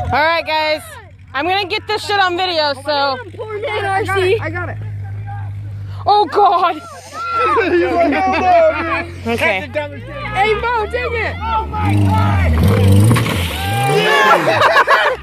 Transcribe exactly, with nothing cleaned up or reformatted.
Alright guys, I'm gonna get this shit on video, so. Poor man, R C. I got it. Oh god! You're like, oh no, dude. Okay. Hey, Bo, take it. Oh my god! Yeah!